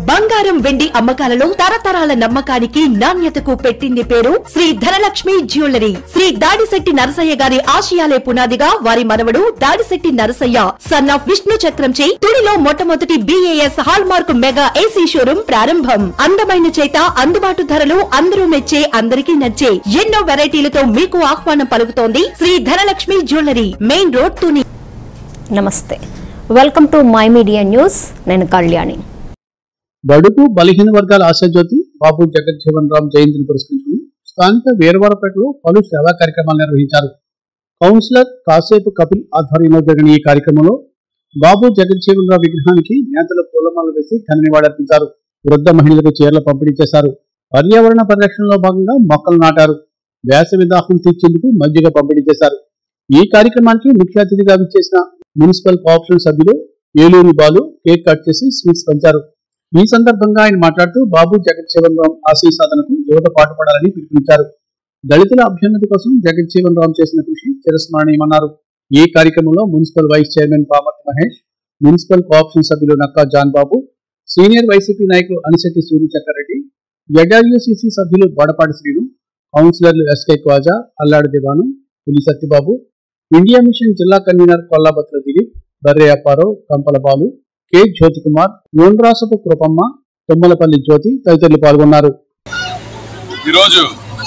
బంగారం వెండి అమ్మకాలలో తరతరాల నమ్మకానికి నాణ్యతకు పెట్టింది పేరు శ్రీ ధనలక్ష్మి జ్యువెలరీ. శ్రీ దాడిశెట్టి నరసయ్య గారి ఆశయాలే పునాదిగా వారి మనవడు దాడిశెట్టి నరసయ్య సన్ ఆఫ్ విష్ణు చక్రంచే తుడిలో మొట్టమొదటి BAS hallmark mega AC showroom ప్రారంభం. అందమైన చేత అందుబాటు ధరలు అందరూ మెచ్చే అందరికీ నచ్చే ఎన్నో వెరైటీలతో మీకు ఆహ్వానం పలుకుతోంది Shri Dhanalakshmi jewellery, main road Tuni. నమస్తే, welcome to my media news. నేను కళ్యాణి. బడుగు బలహీన వర్గాల ఆశాజ్యోతి బాబు జగజ్జీవన్ రామ్ జయంతిని పురస్కరించుకుని స్థానిక వీరవరపేటలో పలు సేవా కార్యక్రమాలు నిర్వహించారు. కౌన్సిలర్ కాసేపు కపిల్ ఆధ్వర్యంలో జరిగిన ఈ కార్యక్రమంలో బాబు జగజ్జీవన్ రామ్ విగ్రహానికి నేతలు పూలమాలలు వేసి ఘన నివాళులర్పించారు. వృద్ధ మహిళలకు చీరలు పంపిణీ చేశారు. పర్యావరణ పరిరక్షణలో భాగంగా మొక్కలు నాటారు. వేసవి దాహం తీర్చేందుకు మజ్జిగ పంపిణీ చేశారు. ఈ కార్యక్రమానికి ముఖ్య అతిథిగా విచ్చేసిన మున్సిపల్ కోఆపరేషన్ సభ్యులు ఏలూరి బాలు కేక్ కట్ చేసి స్వీట్స్ పంచారు. ఈ సందర్భంగా ఆయన మాట్లాడుతూ బాబు జగజ్జీవన్ రామ్ ఆశయ సాధనకు యువత పాటుపడాలని పిలుపునిచ్చారు. దళితుల అభ్యున్నతి కోసం జగజ్జీవన్ రామ్ చేసిన కృషి చిరస్మరణీయమన్నారు. ఈ కార్యక్రమంలో municipal vice chairman Pamarthi Mahesh, municipal cooperation సభ్యులు Nakka John Babu, senior YCP నాయకులు అనిశెట్టి సూర్యచక్రరెడ్డి, ZRUCC సభ్యులు బడపాటి శ్రీను, కౌన్సిలర్లు SK Khwaja, Alladi Divanu, Puli Satyababu, India mission జిల్లా కన్వీనర్ కొల్లాబత్ర దిలీప్, బర్రె అప్పారావు, కంపల బాలు, కె జ్యోతికుమార్, నూనరాసపు కృపమ్మ, తుమ్మలపల్లి జ్యోతి తదితరులు పాల్గొన్నారు. ఈరోజు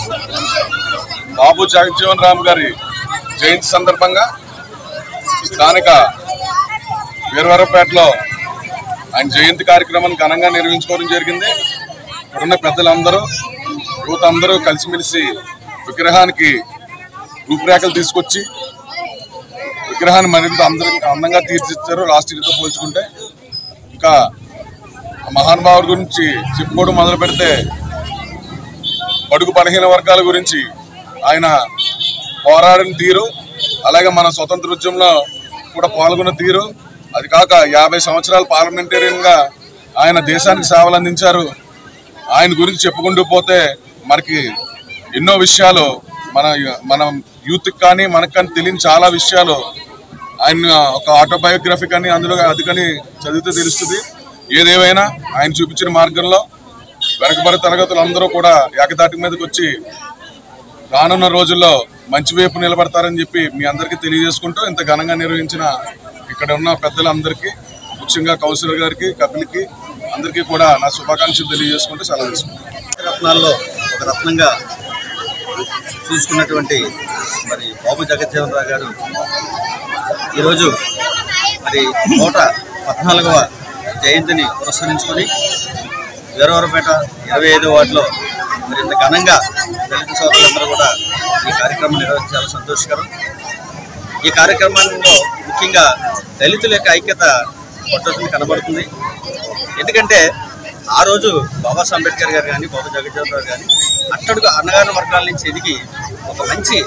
బాబు జగజ్జీవన్ రామ్ గారి జయంతి సందర్భంగా స్థానిక వీరవరపేటలో ఆయన జయంతి కార్యక్రమాన్ని ఘనంగా నిర్వహించుకోవడం జరిగింది. ఇక్కడున్న పెద్దలందరూ, యువత అందరూ కలిసిమెలిసి విగ్రహానికి రూపురేఖలు తీసుకొచ్చి విగ్రహాన్ని మరింత అందంగా తీర్చిచ్చారు. లాస్ట్ ఇయర్తో పోల్చుకుంటే ఇంకా మహానుభావుడి గురించి చెప్పుకోవడం మొదలు పెడితే బడుగు బలహీన వర్గాల గురించి ఆయన పోరాడిన తీరు, అలాగే మన స్వతంత్ర ఉద్యమంలో కూడా పాల్గొన్న తీరు, అది కాక 50 సంవత్సరాలు పార్లమెంటేరియన్గా ఆయన దేశానికి సేవలు అందించారు. ఆయన గురించి చెప్పుకుంటూ పోతే మనకి ఎన్నో విషయాలు మన యూత్కి కానీ మనకు కానీ తెలియని చాలా విషయాలు ఆయన ఒక ఆటోబయోగ్రఫీ కానీ అందులో అది కానీ చదివితే తెలుస్తుంది. ఏదేమైనా ఆయన చూపించిన మార్గంలో వెనకబడి తరగతులు అందరూ కూడా ఏకదాటి మీదకి వచ్చి రానున్న రోజుల్లో మంచి వైపు నిలబడతారని చెప్పి మీ అందరికీ తెలియజేసుకుంటూ ఇంత ఘనంగా నిర్వహించిన ఇక్కడ ఉన్న పెద్దలందరికీ, ముఖ్యంగా కౌన్సిలర్ గారికి, కపిల్కి అందరికీ కూడా నా శుభాకాంక్షలు తెలియజేసుకుంటూ సెలవు తీసుకుంటాను. రత్నాల్లో ఒక రత్నంగా చూసుకున్నటువంటి మరి బాబు జగజ్జీవన్ రామ్ గారు ఈరోజు మరి 114వ జయంతిని పురస్కరించుకొని వీరవరపేట 25వ వార్డులో మరి ఇంత ఘనంగా దళిత సోదరులందరూ కూడా ఈ కార్యక్రమం నిర్వహించి చాలా సంతోషకరం. ఈ కార్యక్రమంలో ముఖ్యంగా దళితుల యొక్క ఐక్యత మొట్టమొదటి కనబడుతుంది. ఎందుకంటే ఆ రోజు బాబాసాహెబ్ అంబేద్కర్ గారు కానీ, బాబు జగజ్జీవన్ రామ్ కానీ అట్టడుగు అన్నగారిన వర్గాల నుంచి ఎదిగి ఒక మంచి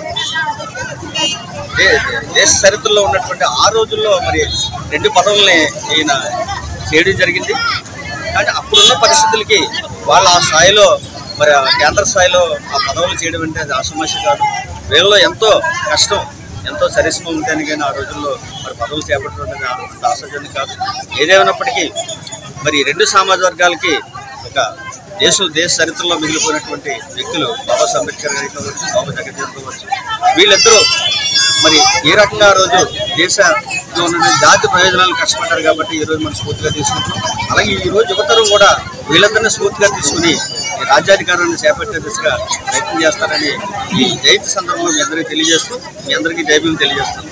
దేశ చరిత్రలో ఉన్నటువంటి ఆ రోజుల్లో మరి 2 పదవుల్ని ఈయన చేయడం జరిగింది. కానీ అప్పుడున్న పరిస్థితులకి వాళ్ళ ఆ స్థాయిలో మరి కేంద్ర స్థాయిలో ఆ పదవులు చేయడం అంటే అది ఆషామాషి కాదు. వీళ్ళలో ఎంతో కష్టం, ఎంతో సరిశ్రమ ఉంటేనే కానీ ఆ రోజుల్లో మరి పదవులు చేపట్టడం అనేది అంత ఆశ్చర్యం కాదు. ఏదేమైనప్పటికీ మరి 2 సామాజిక వర్గాలకి ఒక దేశ చరిత్రలో మిగిలిపోయినటువంటి వ్యక్తులు బాబాసాహెబ్ అంబేద్కర్ గారు కావచ్చు, బాబు జగజ్జీవన్ రామ్ కావచ్చు. వీళ్ళిద్దరూ మరి ఏ రకంగా ఆ రోజు దేశంలో ఉన్న జాతి ప్రయోజనాలు కష్టపడ్డారు కాబట్టి ఈరోజు మనం స్ఫూర్తిగా తీసుకుంటున్నాం. అలాగే ఈరోజు యువతరం కూడా వీళ్ళందరినీ స్ఫూర్తిగా తీసుకుని ఈ రాజ్యాధికారాన్ని చేపట్టే దిశగా ప్రయత్నం చేస్తారని ఈ జయంతి సందర్భంలో మీ అందరికీ తెలియజేస్తూ మీ అందరికీ జైభీం తెలియజేస్తాను.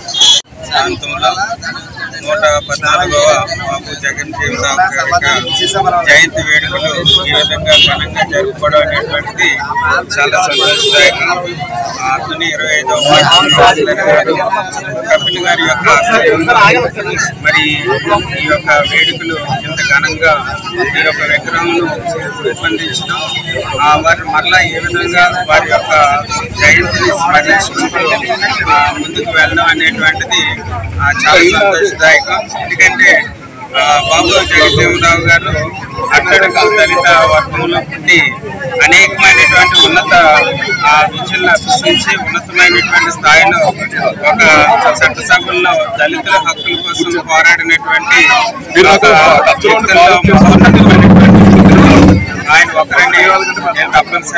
114వ బాబు జగజ్జీవన్ రామ్ గారి జయంతి వేడుకలు ఈ విధంగా ఘనంగా జరుపుకోవడం అనేటువంటిది చాలా సంతోషదాయకం. తుని 25వ వార్డు కపిల్ గారి యొక్క మరి ఈ యొక్క వేడుకలు ఇంత ఘనంగా ఈ యొక్క విగ్రహంను రూపొందించడం, వారు మరలా ఏ విధంగా వారి యొక్క జయంతిని స్మరించుకుంటూ ముందుకు వెళ్ళడం అనేటువంటిది చాలా సంతోషదాయకం. ఎందుకంటే బాబు జగజ్జీవన్ రామ్ గారు అట్టడుగు దళిత వర్గంలో పుట్టి అనేకమైనటువంటి ఉన్నత విద్యలను అభ్యసించి ఉన్నతమైనటువంటి స్థాయిలో ఒక చట్టసభల్లో దళితుల హక్కుల కోసం పోరాడినటువంటి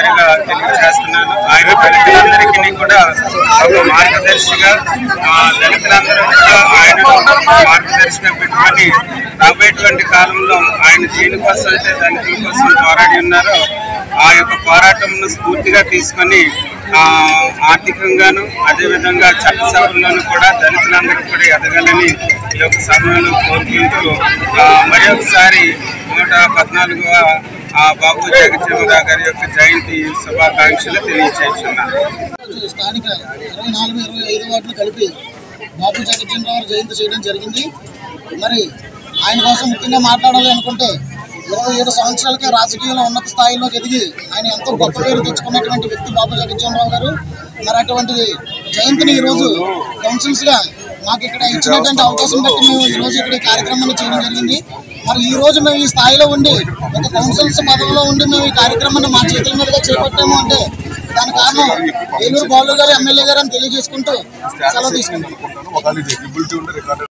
తప్పనిసరిగా తెలియజేస్తున్నాను. ఆయన దళితులందరికీ కూడా ఒక మార్గదర్శిగా, దళితులందరూ కూడా ఆయన మార్గదర్శిగా పెట్టుకొని రాబోయేటువంటి కాలంలో ఆయన దేనికోసం అయితే దళితుల కోసం పోరాడి ఉన్నారో ఆ యొక్క పోరాటంను స్ఫూర్తిగా తీసుకొని ఆర్థికంగాను అదేవిధంగా చట్టసభల్లోనూ కూడా దళితులందరూ కూడా ఎదగాలని ఈ యొక్క సమయంలో కోరుకుంటూ మరి ఒకసారి 114వ బాబు జగజ్జీవనరావు గారి యొక్క జయంతి శుభాకాంక్షలు తెలియజేస్తున్నాను. స్థానిక 24, 25 వార్డులు కలిపి బాబు జగజ్జీవనరావు జయంతి చేయడం జరిగింది. మరి ఆయన కోసం ముఖ్యంగా మాట్లాడాలి అనుకుంటే 27 సంవత్సరాలకే రాజకీయంలో ఉన్నత స్థాయిలో ఎదిగి ఆయన ఎంతో గొప్ప పేరు తెచ్చుకున్నటువంటి వ్యక్తి బాబు జగజ్జీవనరావు గారు. మరి అటువంటి జయంతిని ఈరోజు కౌన్సిల్స్గా మాకు ఇక్కడ ఇచ్చినటువంటి అవకాశం బట్టి మేము ఈరోజు ఇక్కడ ఈ కార్యక్రమాన్ని చేయడం జరిగింది. మరి ఈ రోజు మేము ఈ స్థాయిలో ఉండి ఒక కౌన్సిల్స్ పదవిలో ఉండి మేము ఈ కార్యక్రమాన్ని మా చేతుల మీదుగా చేపట్టాము అంటే దాని కారణం ఏలూరు బాలు గారు ఎమ్మెల్యే గారు అని తెలియజేసుకుంటూ సెలవు తీసుకుంటాం.